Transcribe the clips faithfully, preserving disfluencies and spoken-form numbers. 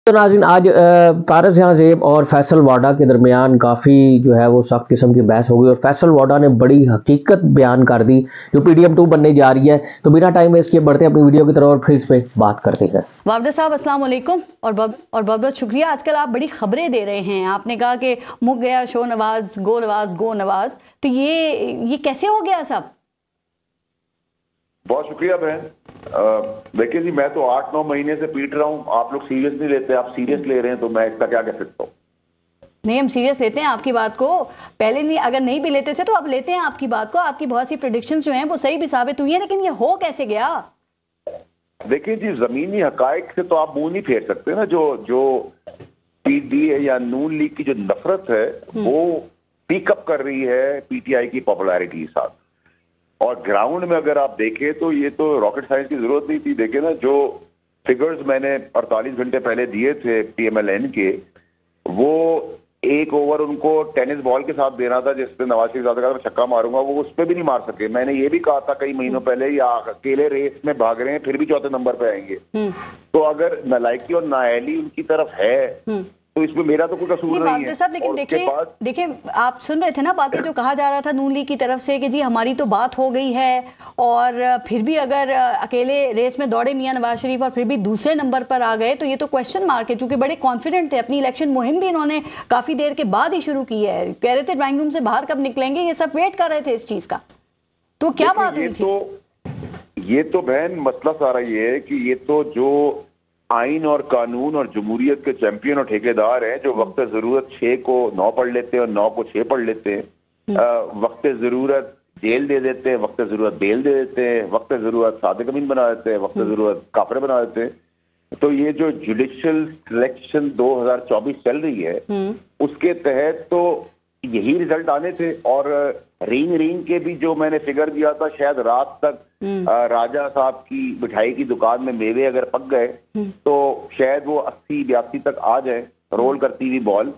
तो नाज़रीन आज पारस जहांज़ेब और फैसल वाडा के दरमियान काफ़ी जो है वो सख्त किस्म की बहस हो गई और फैसल वाडा ने बड़ी हकीकत बयान कर दी जो पी डी एम टू बनने जा रही है। तो बिना टाइम वेस्ट किए बढ़ते अपनी वीडियो की तरफ और फिर इस पे बात करते हैं। वावदा साहब अस्सलाम वालेकुम और बहुत और बहुत बहुत शुक्रिया। आजकल आप बड़ी खबरें दे रहे हैं। आपने कहा कि मुक गया शो नवाज, गो नवाज गो नवाज, तो ये ये कैसे हो गया सब? बहुत शुक्रिया बहन। देखिए जी, मैं तो आठ नौ महीने से पीट रहा हूँ, आप लोग सीरियस नहीं लेते, आप सीरियस ले रहे हैं तो मैं इसका क्या कह सकता हूँ। नहीं, हम सीरियस लेते हैं आपकी बात को। पहले नहीं, अगर नहीं भी लेते थे तो अब लेते हैं आपकी बात को। आपकी बहुत सी प्रेडिक्शंस जो हैं वो सही भी साबित हुई है, लेकिन ये हो कैसे गया? देखिए जी, जमीनी हकायक से तो आप मुंह नहीं फेर सकते ना। जो जो पीडीए या नून लीग की जो नफरत है वो पिकअप कर रही है पीटीआई की पॉपुलैरिटी के साथ, और ग्राउंड में अगर आप देखें तो ये तो रॉकेट साइंस की जरूरत नहीं थी। देखे ना, जो फिगर्स मैंने अड़तालीस घंटे पहले दिए थे पीएमएलएन के, वो एक ओवर उनको टेनिस बॉल के साथ देना था जिसपे नवाज शरीफ साहब का छक्का मारूंगा, वो उस पर भी नहीं मार सके। मैंने ये भी कहा था कई महीनों पहले, या अकेले रेस में भाग रहे हैं फिर भी चौथे नंबर पे आएंगे। तो अगर नालायकी और नाअहली उनकी तरफ है तो इसमें मेरा तो कोई कसूर नहीं है। साहब, लेकिन देखिए देखिए आप सुन रहे थे ना बातें जो कहा जा रहा था नून लीग की तरफ से कि जी हमारी तो बात हो गई है, और फिर भी अगर अकेले रेस में दौड़े मियां नवाज शरीफ और फिर भी दूसरे नंबर पर आ गए तो ये तो क्वेश्चन मार्क है। चूंकि बड़े कॉन्फिडेंट थे, अपनी इलेक्शन मुहिम भी इन्होंने काफी देर के बाद ही शुरू की है, कह रहे थे ड्राइंग रूम से बाहर कब निकलेंगे, ये सब वेट कर रहे थे इस चीज का। तो क्या बात हुई थी? तो ये तो बहन मसला सारा ये है कि ये तो जो आइन और कानून और जमहूरियत के चैंपियन और ठेकेदार हैं जो वक्त जरूरत छह को नौ पढ़ लेते हैं और नौ को छह पढ़ लेते हैं, वक्त जरूरत जेल दे देते हैं, वक्त जरूरत बेल दे देते हैं, वक्त जरूरत सादे कमीन बना देते हैं, वक्त जरूरत काफरे बना देते हैं। तो ये जो जुडिशियल सिलेक्शन दो हज़ार चौबीस चल रही है उसके तहत तो यही रिजल्ट आने थे। और रिंग रिंग के भी जो मैंने फिगर दिया था, शायद रात तक राजा साहब की मिठाई की दुकान में मेवे अगर पक गए तो शायद वो अस्सी बयासी तक आ जाए रोल करती हुई बॉल।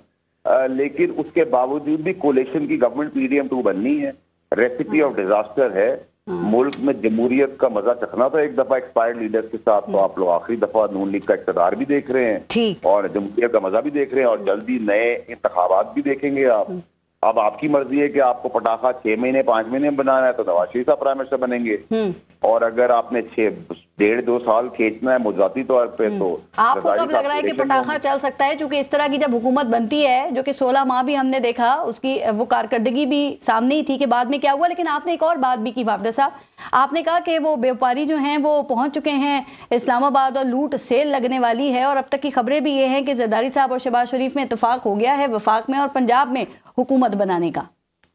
लेकिन उसके बावजूद भी कोलेशन की गवर्नमेंट पीडीएम टू बननी है। रेसिपी ऑफ डिजास्टर है। मुल्क में जमहूरियत का मजा चखना था एक दफा एक्सपायर्ड लीडर्स के साथ, तो आप लोग आखिरी दफा नून लीग का इक़्तिदार भी देख रहे हैं और जमहूरियत का मजा भी देख रहे हैं, और जल्दी नए इंतखाबात भी देखेंगे आप। अब आपकी मर्जी है कि आपको पटाखा छह महीने पांच महीने में बनाना है तो नवाज शरीफ साहब प्राइम मिनिस्टर बनेंगे, और अगर आपने छह डेढ़ दो साल खींचना है मुजाती तौर पे तो आपको कब लग रहा है कि पटाखा चल सकता है? क्योंकि इस तरह की जब हुकूमत बनती है, जो कि सोलह माह भी हमने देखा, उसकी वो कारकर्दगी भी सामने ही थी कि बाद में क्या हुआ। लेकिन आपने एक और बात भी की वावदा साहब, आपने कहा कि वो व्यापारी जो हैं वो पहुंच चुके हैं इस्लामाबाद और लूट सेल लगने वाली है, और अब तक की खबरें भी ये हैं कि जरदारी साहब और शहबाज शरीफ में इत्तेफाक हो गया है वफाक में और पंजाब में हुकूमत बनाने का।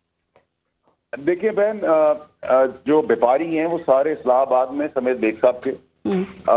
देखिए बहन, जो व्यापारी हैं वो सारे इस्लामाबाद में समेत बेग साहब के, आ,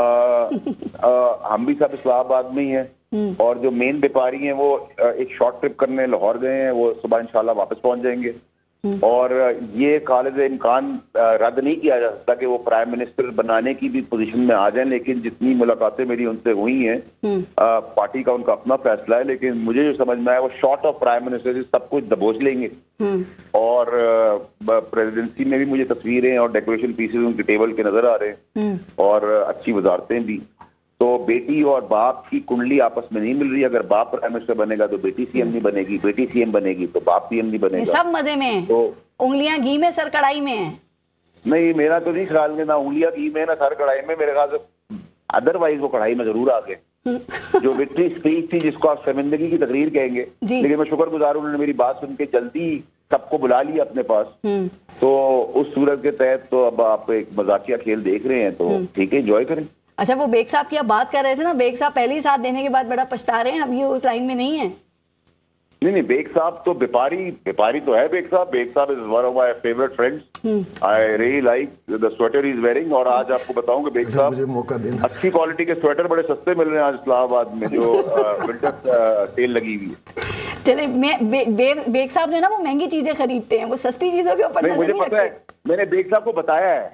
आ, हम भी सब इस्लामाबाद में ही हैं, और जो मेन व्यापारी हैं वो एक शॉर्ट ट्रिप करने लाहौर गए हैं, वो सुबह इंशाल्लाह वापस पहुंच जाएंगे। और ये खालिद इम्कान रद्द नहीं किया जा सकता कि वो प्राइम मिनिस्टर बनाने की भी पोजीशन में आ जाएं, लेकिन जितनी मुलाकातें मेरी उनसे हुई हैं, पार्टी का उनका अपना फैसला है, लेकिन मुझे जो समझ में आया वो शॉर्ट ऑफ प्राइम मिनिस्टर सब कुछ दबोच लेंगे। और प्रेसिडेंसी में भी मुझे तस्वीरें और डेकोरेशन पीसेस उनके टेबल के नजर आ रहे हैं, और अच्छी वजारतें भी। तो बेटी और बाप की कुंडली आपस में नहीं मिल रही। अगर बाप प्राइम मिनिस्टर बनेगा तो बेटी सीएम नहीं बनेगी, बेटी सीएम बनेगी तो बाप सीएम नहीं बनेगा। सब मजे में, तो उंगलियां घी में सर कढ़ाई में है। नहीं, मेरा तो नहीं ख्याल में ना उंगलियां घी में ना सर कढ़ाई में, मेरे ख्याल से अदरवाइज वो कढ़ाई में जरूर आ गए। जो विक्ट्री स्पीच थी जिसको आप शर्मिंदगी की तकरीर कहेंगे, लेकिन मैं शुक्रगुजार हूं, उन्होंने मेरी बात सुन के जल्दी सबको बुला लिया अपने पास। तो उस सूरत के तहत तो अब आप एक मजाकिया खेल देख रहे हैं तो ठीक है, एंजॉय करें। अच्छा, वो बेग साहब की आप बात कर रहे थे ना, बेग साहब पहले ही साथ देने के बाद बड़ा पछता रहे हैं, अब ये उस लाइन में नहीं है। नहीं नहीं, बेग साहब तो व्यापारी व्यापारी तो है। Bag sahab Beg sahab is one of my favourite friends. I really like the sweater is wearing. और आज आपको बताऊं कि बेग साहब अच्छी क्वालिटी के स्वेटर बड़े सस्ते मिल रहे हैं आज इस्लामाबाद में, जो विंटर सेल लगी हुई है। चले, मैं बे, बे, बेग साहब जो ना वो महंगी चीजें खरीदते हैं, वो सस्ती चीजों के ऊपर मुझे पता है, मैंने बेग साहब को बताया है।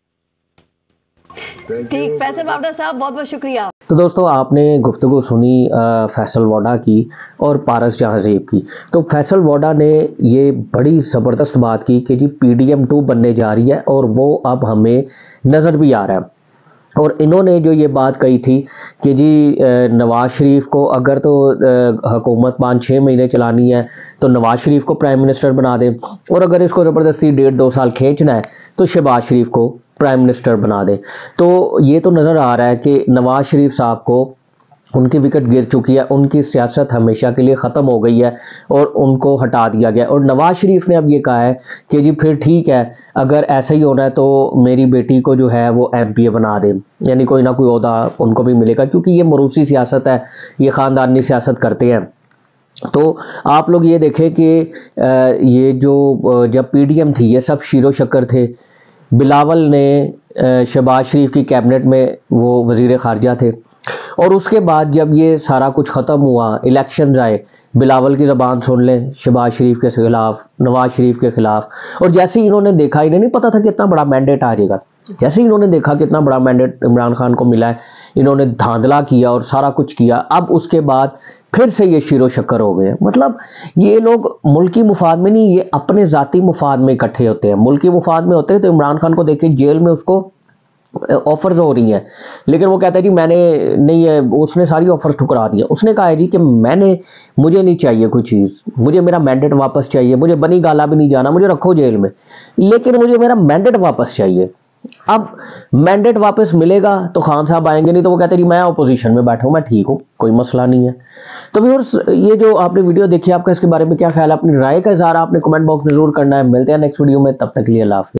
ठीक, फैसल वाडा साहब बहुत बहुत शुक्रिया। तो दोस्तों आपने गुफ्तगू सुनी फैसल वाडा की और पारस जहांज़ेब की। तो फैसल वाडा ने ये बड़ी ज़बरदस्त बात की कि G P D M two बनने जा रही है और वो अब हमें नज़र भी आ रहा है। और इन्होंने जो ये बात कही थी कि जी नवाज शरीफ को अगर तो हुकूमत पाँच छः महीने चलानी है तो नवाज शरीफ को प्राइम मिनिस्टर बना दें, और अगर इसको ज़बरदस्ती डेढ़ दो साल खींचना है तो शहबाज शरीफ को प्राइम मिनिस्टर बना दें। तो ये तो नज़र आ रहा है कि नवाज शरीफ साहब को उनकी विकेट गिर चुकी है, उनकी सियासत हमेशा के लिए ख़त्म हो गई है और उनको हटा दिया गया। और नवाज शरीफ ने अब ये कहा है कि जी फिर ठीक है, अगर ऐसा ही होना है तो मेरी बेटी को जो है वो एम पी ए बना दें, यानी कोई ना कोई ओहदा उनको भी मिलेगा, क्योंकि ये मरूसी सियासत है, ये ख़ानदानी सियासत करते हैं। तो आप लोग ये देखें कि ये जो जब पी डी एम थी ये सब शीरो शक्कर थे, बिलावल ने शहबाज शरीफ की कैबिनेट में वो वज़ीर ख़ारजा थे, और उसके बाद जब ये सारा कुछ ख़त्म हुआ, इलेक्शन आए, बिलावल की ज़बान सुन लें शहबाज शरीफ के खिलाफ, नवाज शरीफ के खिलाफ। और जैसे ही इन्होंने देखा, इन्हें नहीं पता था कि इतना बड़ा मैंडेट आ जाएगा, जैसे ही इन्होंने देखा कि इतना बड़ा मैंडेट इमरान खान को मिला है, इन्होंने धांधला किया और सारा कुछ किया। अब उसके बाद फिर से ये शीरो शक्कर हो गए। मतलब ये लोग मुल्की मुफाद में नहीं, ये अपने ज़ाती मुफाद में इकट्ठे होते हैं। मुल्की मुफाद में होते हैं तो इमरान खान को देखे जेल में उसको ऑफर्स हो रही हैं, लेकिन वो कहता है जी मैंने नहीं है, उसने सारी ऑफर्स ठुकरा दिया। उसने कहा है जी कि मैंने मुझे नहीं चाहिए कोई चीज़, मुझे मेरा मैंडेट वापस चाहिए, मुझे बनी गाला भी नहीं जाना, मुझे रखो जेल में, लेकिन मुझे मेरा मैंडेट वापस चाहिए। अब मैंडेट वापस मिलेगा तो खान साहब आएंगे, नहीं तो वो कहते हैं जी मैं अपोजिशन में बैठा हूँ, मैं ठीक हूँ, कोई मसला नहीं है। तो व्यूअर्स, ये जो आपने वीडियो देखी, आपका इसके बारे में क्या ख्याल है? अपनी राय का इज़हार आपने कमेंट बॉक्स में जरूर करना है। मिलते हैं नेक्स्ट वीडियो में, तब तक के लिए अल्लाह हाफ़िज़।